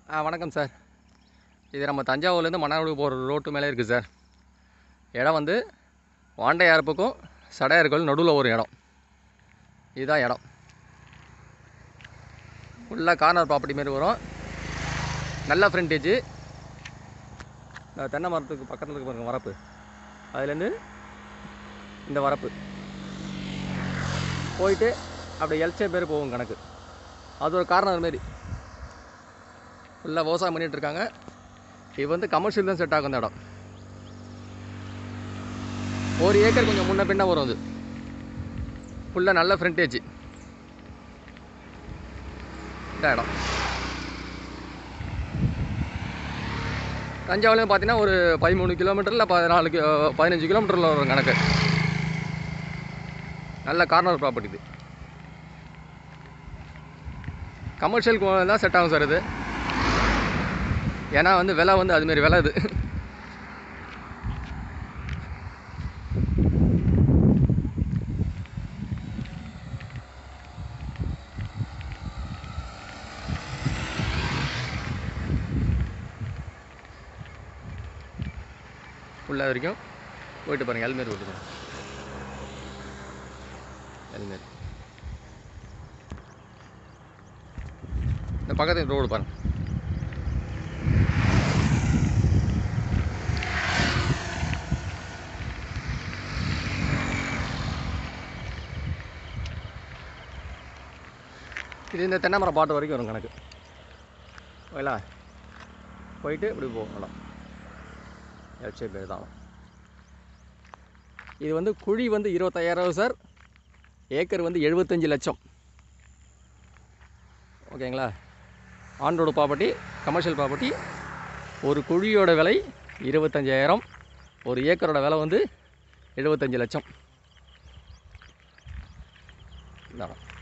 வணக்கம் சார். இது நம்ம தஞ்சாவூர்லேருந்து மன்னார்குடி போகிற ரோட்டு மேலே இருக்குது சார். இடம் வந்து வாண்டையார்ப்புக்கும் சடையாருக்கும் நடுவில் ஒரு இடம். இதுதான் இடம். ஃபுல்லாக கார்னர் ப்ராப்பர்ட்டி மாரி வரும். நல்ல ஃப்ரண்டேஜ். தென்னை மரத்துக்கு பக்கத்தில் இருக்க பாருங்க வரப்பு, அதுலேருந்து இந்த வரப்பு போயிட்டு அப்படி எல்சே பேர் போகும் கணக்கு. அது ஒரு கார்னர் மாரி ஃபுல்லாக விவசாயம் பண்ணிகிட்ருக்காங்க. இது வந்து கமர்ஷியல் தான் செட் ஆகும் இந்த இடம். 1 ஏக்கர் கொஞ்சம் முன்ன பின்ன வரும். அது ஃபுல்லாக நல்ல ஃப்ரண்டேஜ் இந்த இடம். தஞ்சாவூர்லேருந்து பார்த்தீங்கன்னா ஒரு 13 கிலோமீட்டர் இல்லை 15 கிலோமீட்டரில் வரும் கணக்கு. நல்ல கார்னர் ப்ராப்பர்ட்டி. இது கமர்ஷியலுக்கு தான் செட் ஆகும் சார். இது ஏன்னா வந்து விலை வந்து அதுமாரி விலை. இது ஃபுல்லாக வரைக்கும் போயிட்டு பாருங்கள். எல்மேரி போட்டு பாருங்கள். எல்மேரி இந்த பக்கத்து ரோடு பாருங்கள். இது இந்த தென்னை மரம் பாட்டு வரைக்கும் வரும் கணக்கு. ஓகேங்களா? போயிட்டு இப்படி போகும் இடம். எல்சே பேர் தான். இது வந்து குழி வந்து 25,000 சார். ஏக்கர் வந்து 75 லட்சம். ஓகேங்களா? On road property, commercial property. ஒரு குழியோட விலை 25,000. ஒரு ஏக்கரோட விலை வந்து 75 லட்சம். இதான்